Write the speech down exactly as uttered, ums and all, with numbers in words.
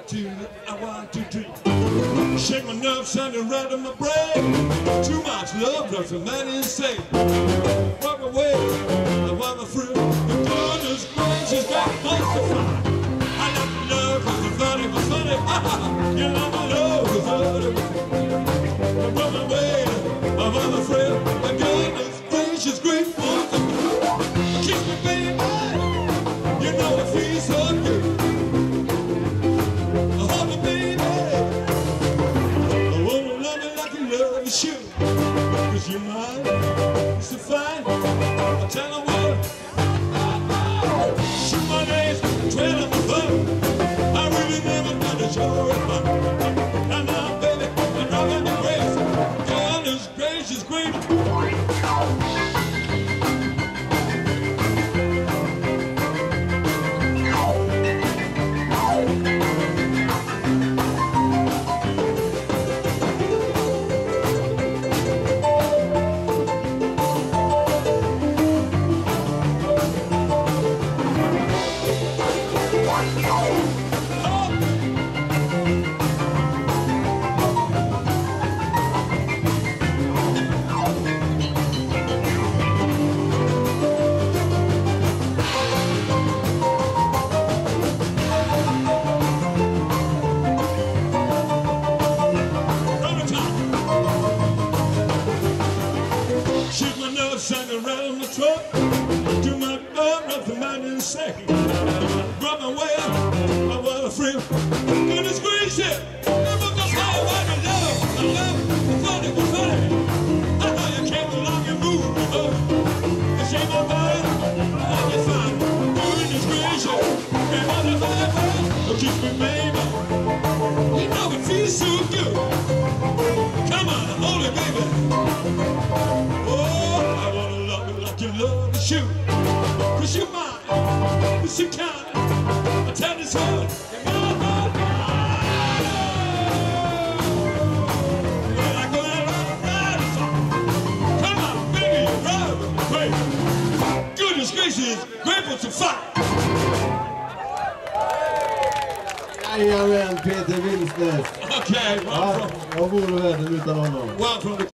to, I want to dream. Shake my nerves, shining right in my brain. Too much love, drugs, and man insane. Walk away, I want the thrill. The goodness gracious, that place to find. I love the love, cause the funny was funny. You love my love, cause the funny was funny. Walk away, I want the thrill. The goodness gracious, grateful. Kiss me, baby. You know it feels so good. Hold me, baby. I wanna love you like you love the shoe. Cause you're mine, you're so fine. I tell her what. Shoot my days, trail on my phone. I really never done a show of fun. And now, baby, I'm rocking the grace. God is gracious, great. Shining around the truck, do my love, nothing man insane. Grab my way up, I want a friend. Goodness gracious, never go fly away to love. I love, the funny was funny. I know you came along and moved me up. The shame of mine, I'll be fine. Goodness gracious, and on the Bible, kiss me, baby. You know it feels so good. Come on, hold it, baby. You love the shoe, cause you're mine, cause you're kind. I tell this one, you're mine, mine, mine. Well, I go out and ride a song. Come on, baby, you're driving me crazy. Goodness gracious, grateful to fight. Jajamän, Peter Wilsnäs. Okay, well, ja, vad vore världen utan honom? Well, from the